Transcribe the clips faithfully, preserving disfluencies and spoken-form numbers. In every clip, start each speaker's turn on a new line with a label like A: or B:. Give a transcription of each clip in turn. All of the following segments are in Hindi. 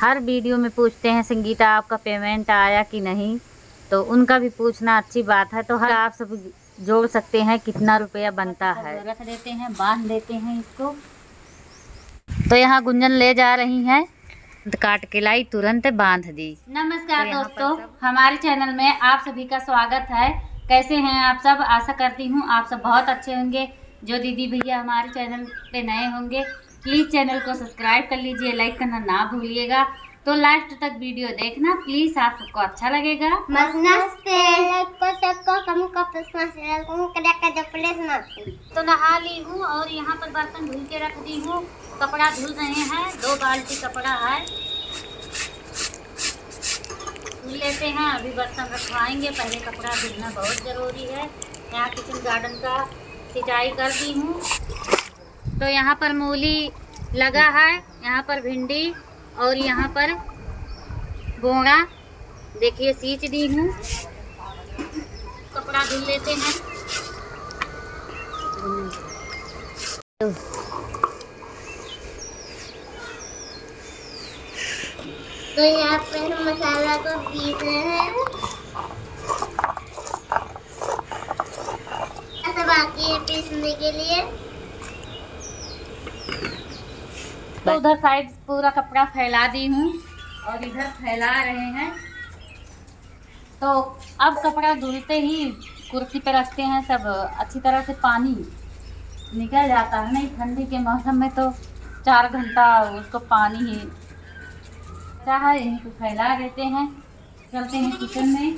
A: हर वीडियो में पूछते हैं संगीता आपका पेमेंट आया कि नहीं, तो उनका भी पूछना अच्छी बात है। तो हर आप सब जोड़ सकते हैं कितना रुपया बनता है। रख देते हैं, बांध देते हैं इसको। तो यहाँ गुंजन ले जा रही हैं, काट के लाई, तुरंत बांध दी। नमस्कार तो दोस्तों, हमारे चैनल में आप सभी का स्वागत है। कैसे हैं आप सब? आशा करती हूँ आप सब बहुत अच्छे होंगे। जो दीदी भैया हमारे चैनल पे नए होंगे प्लीज़ चैनल को सब्सक्राइब कर लीजिए, लाइक करना ना भूलिएगा। तो लास्ट तक वीडियो देखना प्लीज़, आप सबको अच्छा लगेगा। तो नहा ली हूँ और यहाँ पर बर्तन धुल के रख दी हूँ। कपड़ा धुल रहे हैं, दो बाल्टी कपड़ा है, धुल लेते हैं। अभी बर्तन रखवाएंगे, पहले कपड़ा धुलना बहुत ज़रूरी है। यहाँ किचन गार्डन का सिंचाई कर दी हूँ। तो यहाँ पर मूली लगा है, यहाँ पर भिंडी और यहाँ पर बोड़ा देखिए सींच दी हूँ। कपड़ा धुल लेते हैं।
B: तो यहाँ पे हम मसाला को पीस रहे हैं। ऐसा बाकी है पीसने के लिए।
A: तो उधर साइड पूरा कपड़ा फैला दी हूँ और इधर फैला रहे हैं। तो अब कपड़ा धुलते ही कुर्सी पे रखते हैं, सब अच्छी तरह से पानी निकल जाता है। नहीं, ठंडी के मौसम में तो चार घंटा उसको पानी ही चाहे, यहीं को फैला देते हैं। चलते हैं किचन में।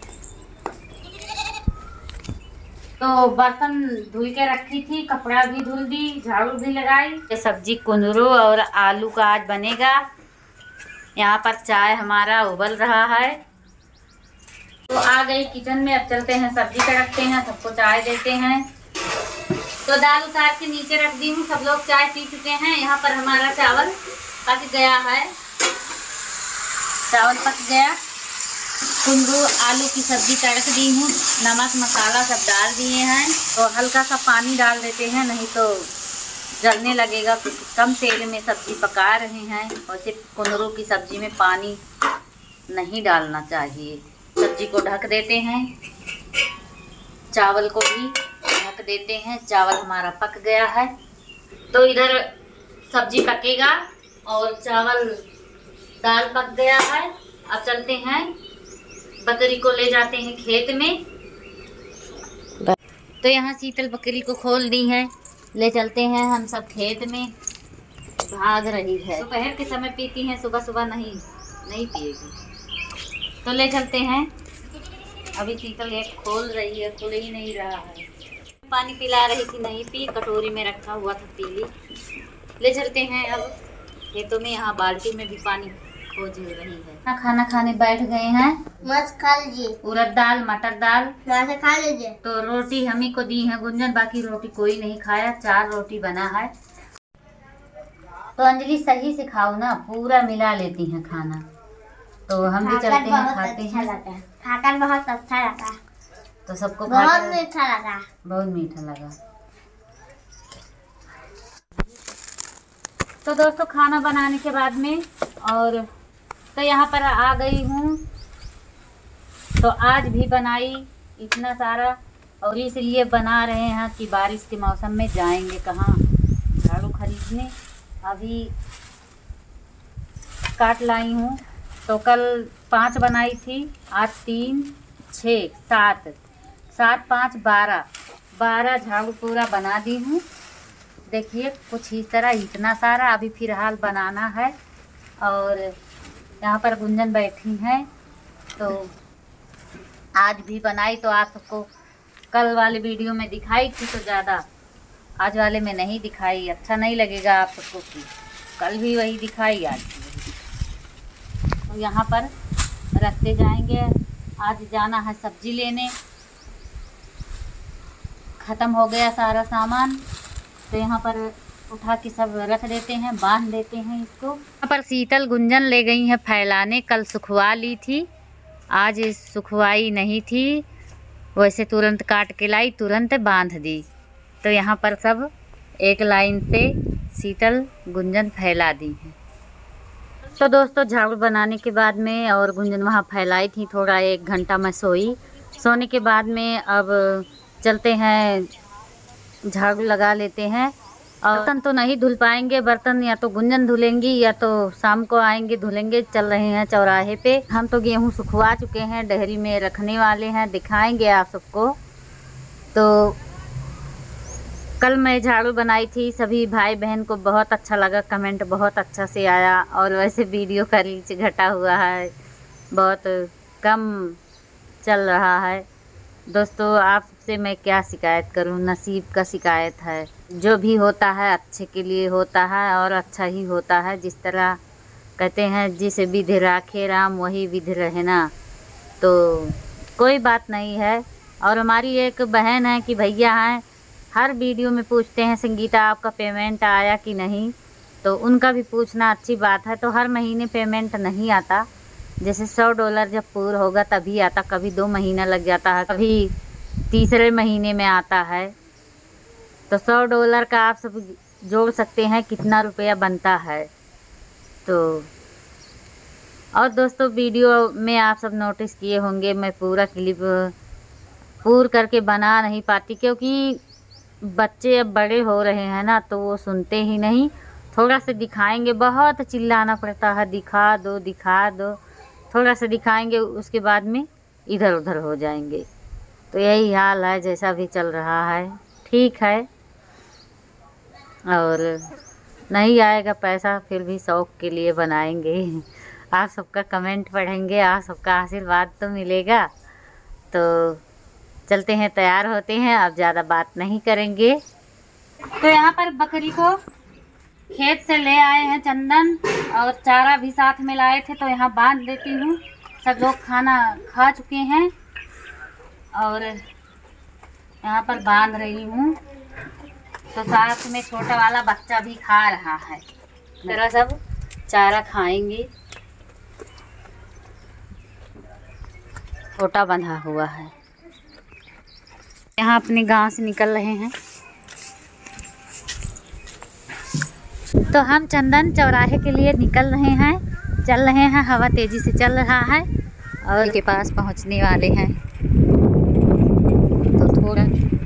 A: तो बर्तन धुल के रखी थी, कपड़ा भी धुल दी, झाड़ू भी लगाई। ये सब्जी कुंदरू और आलू का आज बनेगा। यहाँ पर चाय हमारा उबल रहा है। तो आ गई किचन में, अब चलते हैं सब्जी का रखते हैं, सबको चाय देते हैं। तो दाल उतार के नीचे रख दी हूँ, सब लोग चाय पी चुके हैं। यहाँ पर हमारा चावल पक गया है, चावल पक गया। कुंदरू आलू की सब्जी तड़क दी हूँ, नमक मसाला सब डाल दिए हैं। तो हल्का सा पानी डाल देते हैं, नहीं तो जलने लगेगा। कम तेल में सब्जी पका रहे हैं। वैसे कुंदरू की सब्जी में पानी नहीं डालना चाहिए। सब्जी को ढक देते हैं, चावल को भी ढक देते हैं। चावल हमारा पक गया है। तो इधर सब्जी पकेगा और चावल दाल पक गया है। अब चलते हैं, बकरी को ले जाते हैं खेत में। तो यहाँ शीतल बकरी को खोल दी है, ले चलते हैं हम सब खेत में। भाग रही है, दोपहर के समय पीती हैं, सुबह सुबह नहीं नहीं पिएगी। तो ले चलते हैं। अभी शीतल एक खोल रही है, खुल ही नहीं रहा है। पानी पिला रही थी, नहीं पी, कटोरी में रखा हुआ था पीली। ले चलते हैं अब खेतों में। यहाँ बाल्टी में भी पानी खोज रही है। खाना खाने बैठ गए हैं।
B: मस्त खा लीजिए।
A: उड़द दाल, मटर दाल
B: से खा लीजिए।
A: तो रोटी हम ही को दी है गुंजन, बाकी रोटी कोई नहीं खाया। चार रोटी बना है। तो अंजलि सही से खाओ ना, पूरा मिला लेती हैं खाना। तो हम भी चलते हैं, खाते हैं।
B: खाकर बहुत अच्छा लगा।
A: तो सबको
B: बहुत मीठा लगा,
A: बहुत मीठा लगा। तो दोस्तों खाना बनाने के बाद में और तो यहाँ पर आ गई हूँ। तो आज भी बनाई इतना सारा, और इसलिए बना रहे हैं कि बारिश के मौसम में जाएंगे कहाँ झाड़ू खरीदने। अभी काट लाई हूँ। तो कल पाँच बनाई थी, आज तीन, छः, सात, सात पाँच बारह, बारह झाड़ू पूरा बना दी हूँ। देखिए कुछ इस तरह, इतना सारा अभी फिलहाल बनाना है। और यहाँ पर गुंजन बैठी हैं। तो आज भी बनाई, तो आप सबको कल वाले वीडियो में दिखाई थी, तो ज़्यादा आज वाले में नहीं दिखाई। अच्छा नहीं लगेगा आप सबको कि कल भी वही दिखाई, आज भी वही। तो यहाँ पर रखते जाएंगे। आज जाना है सब्जी लेने, ख़त्म हो गया सारा सामान। तो यहाँ पर उठा के सब रख देते हैं, बांध देते हैं इसको। यहाँ पर शीतल गुंजन ले गई हैं फैलाने। कल सुखवा ली थी, आज सुखवाई नहीं थी। वैसे तुरंत काट के लाई, तुरंत बांध दी। तो यहाँ पर सब एक लाइन से शीतल गुंजन फैला दी हैं। तो दोस्तों झाड़ू बनाने के बाद में और गुंजन वहाँ फैलाई थी, थोड़ा एक घंटा मैं सोई। सोने के बाद में अब चलते हैं झाड़ू लगा लेते हैं। और बर्तन तो नहीं धुल पाएंगे, बर्तन या तो गुंजन धुलेंगी या तो शाम को आएंगे धुलेंगे। चल रहे हैं चौराहे पे। हम तो गेहूँ सुखवा चुके हैं, डेहरी में रखने वाले हैं, दिखाएंगे आप सबको। तो कल मैं झाड़ू बनाई थी, सभी भाई बहन को बहुत अच्छा लगा, कमेंट बहुत अच्छा से आया। और वैसे वीडियो का रीच घटा हुआ है, बहुत कम चल रहा है। दोस्तों आप सबसे मैं क्या शिकायत करूं, नसीब का शिकायत है। जो भी होता है अच्छे के लिए होता है और अच्छा ही होता है। जिस तरह कहते हैं जिस विधि राखे राम वही विधि रहना, तो कोई बात नहीं है। और हमारी एक बहन है कि भैया हैं, हर वीडियो में पूछते हैं संगीता आपका पेमेंट आया कि नहीं, तो उनका भी पूछना अच्छी बात है। तो हर महीने पेमेंट नहीं आता, जैसे सौ डॉलर जब पूरा होगा तभी आता, कभी दो महीना लग जाता है, कभी तीसरे महीने में आता है। तो सौ डॉलर का आप सब जोड़ सकते हैं कितना रुपया बनता है। तो और दोस्तों वीडियो में आप सब नोटिस किए होंगे मैं पूरा क्लिप पूर करके बना नहीं पाती, क्योंकि बच्चे अब बड़े हो रहे हैं ना, तो वो सुनते ही नहीं। थोड़ा सा दिखाएंगे, बहुत चिल्लाना पड़ता है, दिखा दो दिखा दो। थोड़ा सा दिखाएंगे उसके बाद में इधर उधर हो जाएंगे। तो यही हाल है, जैसा भी चल रहा है ठीक है। और नहीं आएगा पैसा फिर भी शौक़ के लिए बनाएंगे। आप सबका कमेंट पढ़ेंगे, आप सबका आशीर्वाद तो मिलेगा। तो चलते हैं, तैयार होते हैं, अब ज़्यादा बात नहीं करेंगे। तो यहाँ पर बकरी को खेत से ले आए हैं चंदन, और चारा भी साथ में लाए थे, तो यहाँ बांध देती हूँ। सब लोग खाना खा चुके हैं और यहाँ पर बांध रही हूँ। तो साथ में छोटा वाला बच्चा भी खा रहा है, मेरा सब चारा खाएंगे। छोटा बंधा हुआ है। यहाँ अपने गांव से निकल रहे हैं। तो हम चंदन चौराहे के लिए निकल रहे हैं, चल रहे हैं, हवा तेज़ी से चल रहा है और के पास पहुंचने वाले हैं। तो थोड़ा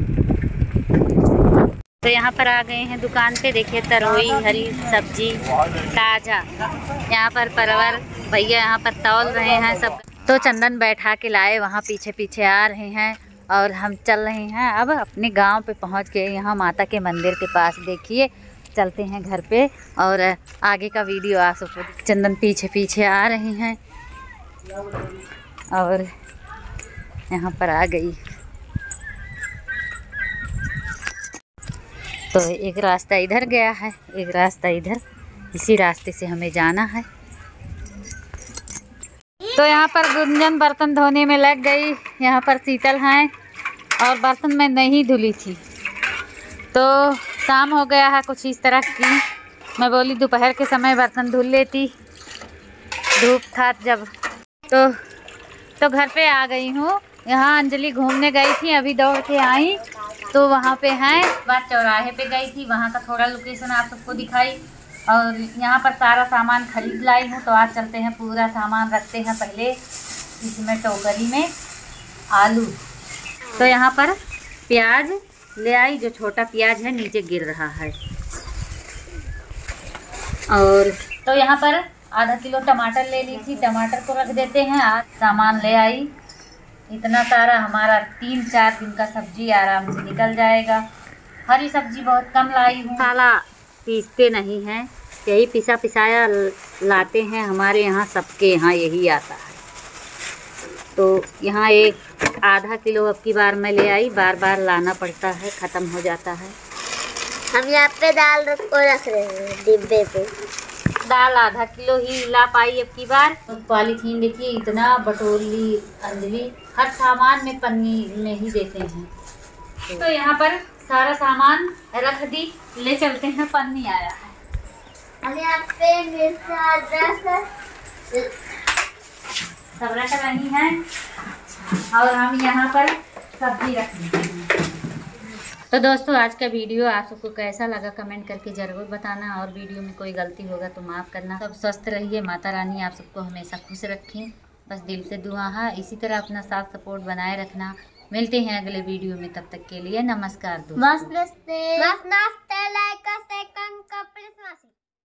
A: तो यहाँ पर आ गए हैं दुकान पे। देखिए तरोई हरी सब्जी ताज़ा, यहाँ पर परवर भैया यहाँ पर तौल रहे हैं सब। तो चंदन बैठा के लाए, वहाँ पीछे पीछे आ रहे हैं और हम चल रहे हैं अब अपने गांव पे पहुँच गए। यहाँ माता के मंदिर के पास देखिए, चलते हैं घर पे और आगे का वीडियो आप सबको। चंदन पीछे पीछे आ रहे हैं और यहाँ पर आ गई। तो एक रास्ता इधर गया है, एक रास्ता इधर, इसी रास्ते से हमें जाना है। तो यहाँ पर गुंजन बर्तन धोने में लग गई। यहाँ पर शीतल हैं और बर्तन में नहीं धुली थी, तो शाम हो गया है कुछ इस तरह की। मैं बोली दोपहर के समय बर्तन धुल लेती, धूप था जब। तो तो घर पे आ गई हूँ। यहाँ अंजलि घूमने गई थी, अभी दौड़ के आई। तो वहाँ पे हैं, बात चौराहे पे गई थी, वहाँ का थोड़ा लोकेशन आप सबको दिखाई। और यहाँ पर सारा सामान खरीद लाई हूँ। तो आज चलते हैं, पूरा सामान रखते हैं पहले इसमें टोकरी में। आलू, तो यहाँ पर प्याज ले आई, जो छोटा प्याज है नीचे गिर रहा है। और तो यहाँ पर आधा किलो टमाटर ले ली थी, टमाटर को रख देते हैं। आज सामान ले आई इतना सारा, हमारा तीन चार दिन का सब्जी आराम से निकल जाएगा। हरी सब्जी बहुत कम लाई हूँ। मसाला पीसते नहीं हैं, यही पिसा पिसाया लाते हैं। हमारे यहाँ सबके यहाँ यही आता है। तो यहाँ एक आधा किलो अब की बार मैं ले आई, बार बार लाना पड़ता है, ख़त्म हो जाता है।
B: हम यहाँ पे दाल रख को रख रहे हैं डिब्बे पे।
A: दाल आधा किलो ही ला पाई अब की बार। तो पॉलीथीन देखिए इतना बटोर ली अंजलि, हर सामान में पन्नी में ही देते हैं। तो यहाँ पर सारा सामान रख दी, ले चलते हैं, पन्नी आया है।
B: हम यहाँ पे मिर्च अदरक
A: सब रख रही हैं और हम यहाँ पर सब्जी रख दी हैं। तो दोस्तों आज का वीडियो आप सबको कैसा लगा कमेंट करके ज़रूर बताना, और वीडियो में कोई गलती होगा तो माफ़ करना। सब स्वस्थ रहिए, माता रानी आप सबको हमेशा खुश रखें, बस दिल से दुआ है। इसी तरह अपना साथ सपोर्ट बनाए रखना। मिलते हैं अगले वीडियो में, तब तक के लिए नमस्कार दोस्तों।
B: मस्त नमस्ते। मस्त नमस्ते। लाइक का सेकंड का प्लीज।